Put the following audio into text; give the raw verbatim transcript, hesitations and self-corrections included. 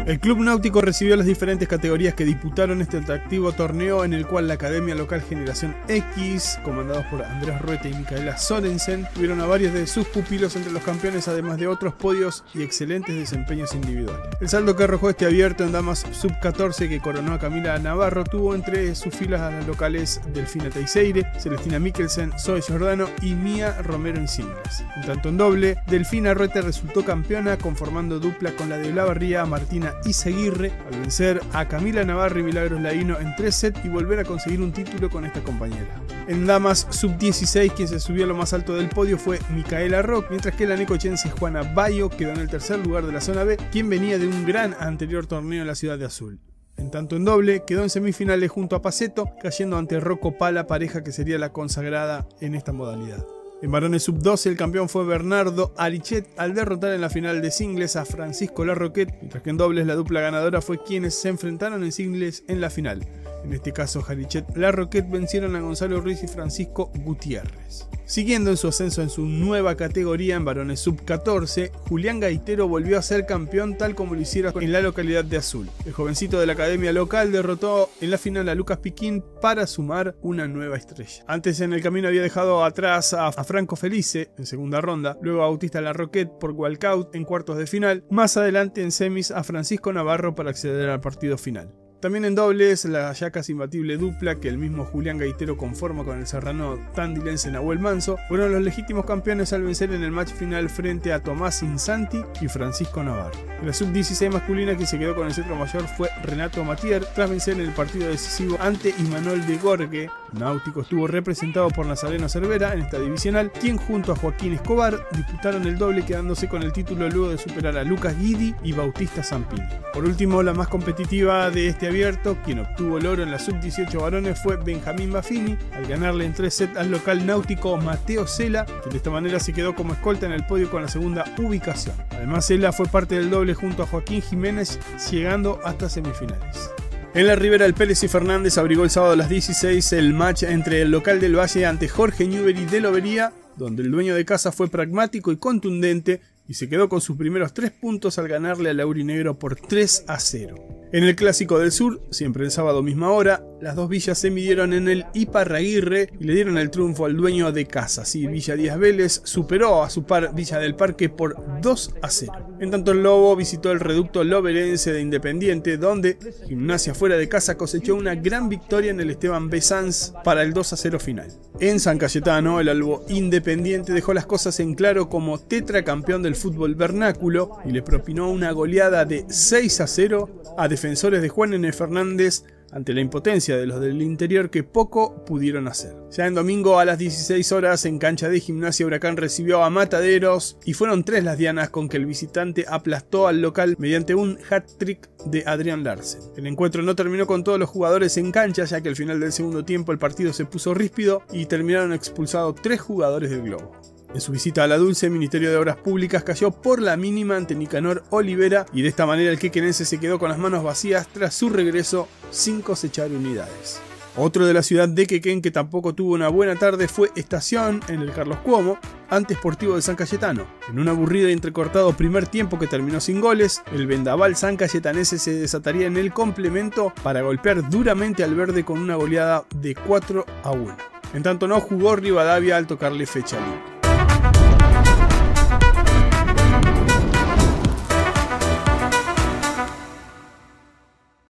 El Club Náutico recibió las diferentes categorías que disputaron este atractivo torneo, en el cual la Academia Local Generación X, comandados por Andrés Ruete y Micaela Sorensen, tuvieron a varios de sus pupilos entre los campeones, además de otros podios y excelentes desempeños individuales. El saldo que arrojó este abierto en damas sub catorce, que coronó a Camila Navarro, tuvo entre sus filas a las locales Delfina Teixeira, Celestina Mikkelsen, Zoe Giordano y Mía Romero en singles. En tanto en doble, Delfina Ruete resultó campeona, conformando dupla con la de Olavarría, Martina Izaguirre, al vencer a Camila Navarro y Milagros Laino en tres sets y volver a conseguir un título con esta compañera. En damas sub dieciséis, quien se subió a lo más alto del podio fue Micaela Rock, mientras que la necochense Juana Bayo quedó en el tercer lugar de la zona B, quien venía de un gran anterior torneo en la ciudad de Azul. En tanto en doble, quedó en semifinales junto a Paceto, cayendo ante Rocco Pala, pareja que sería la consagrada en esta modalidad. En varones sub doce, el campeón fue Bernardo Arichet al derrotar en la final de singles a Francisco Larroquet, mientras que en dobles la dupla ganadora fue quienes se enfrentaron en singles en la final. En este caso, Arichet Larroquet vencieron a Gonzalo Ruiz y Francisco Gutiérrez. Siguiendo en su ascenso en su nueva categoría en varones sub catorce, Julián Gaitero volvió a ser campeón tal como lo hiciera en la localidad de Azul. El jovencito de la academia local derrotó en la final a Lucas Piquín para sumar una nueva estrella. Antes en el camino había dejado atrás a Franco Felice en segunda ronda, luego a Bautista Larroquet por walkout en cuartos de final, más adelante en semis a Francisco Navarro para acceder al partido final. También en dobles, la ya casi imbatible dupla que el mismo Julián Gaitero conforma con el serrano tandilense Nahuel Manso fueron los legítimos campeones al vencer en el match final frente a Tomás Insanti y Francisco Navarro. En la sub dieciséis masculina, quien se quedó con el cetro mayor fue Renato Matier, tras vencer en el partido decisivo ante Imanol de Gorgue. Náutico estuvo representado por Nazareno Cervera en esta divisional, quien junto a Joaquín Escobar disputaron el doble, quedándose con el título luego de superar a Lucas Guidi y Bautista Zampini. Por último, la más competitiva de este abierto, quien obtuvo el oro en la sub dieciocho varones fue Benjamín Baffini, al ganarle en tres sets al local náutico Mateo Cela, que de esta manera se quedó como escolta en el podio con la segunda ubicación. Además, Cela fue parte del doble junto a Joaquín Jiménez, llegando hasta semifinales. En la Ribera, el Pérez y Fernández abrigó el sábado a las dieciséis el match entre el local del Valle ante Jorge Newbery de Lobería, donde el dueño de casa fue pragmático y contundente y se quedó con sus primeros tres puntos al ganarle al aurinegro por tres a cero. En el Clásico del Sur, siempre el sábado misma hora, las dos villas se midieron en el Iparraguirre y le dieron el triunfo al dueño de casa. Sí, Villa Díaz Vélez superó a su par Villa del Parque por dos a cero. En tanto, el Lobo visitó el reducto loberense de Independiente, donde Gimnasia fuera de casa cosechó una gran victoria en el Esteban B. Sanz para el dos a cero final. En San Cayetano, el Albo Independiente dejó las cosas en claro como tetracampeón del fútbol vernáculo y le propinó una goleada de seis a cero a defensores de Juan N. Fernández ante la impotencia de los del interior, que poco pudieron hacer. Ya en domingo a las dieciséis horas, en cancha de Gimnasia, Huracán recibió a Mataderos y fueron tres las dianas con que el visitante aplastó al local mediante un hat-trick de Adrián Larsen. El encuentro no terminó con todos los jugadores en cancha, ya que al final del segundo tiempo el partido se puso ríspido y terminaron expulsados tres jugadores del Globo. En su visita a La Dulce, el Ministerio de Obras Públicas cayó por la mínima ante Nicanor Olivera y de esta manera el quequenense se quedó con las manos vacías tras su regreso sin cosechar unidades. Otro de la ciudad de Quequén que tampoco tuvo una buena tarde fue Estación en el Carlos Cuomo ante Sportivo de San Cayetano. En un aburrido y entrecortado primer tiempo que terminó sin goles, el vendaval san cayetanese se desataría en el complemento para golpear duramente al verde con una goleada de cuatro a uno. En tanto no jugó Rivadavia al tocarle fecha libre.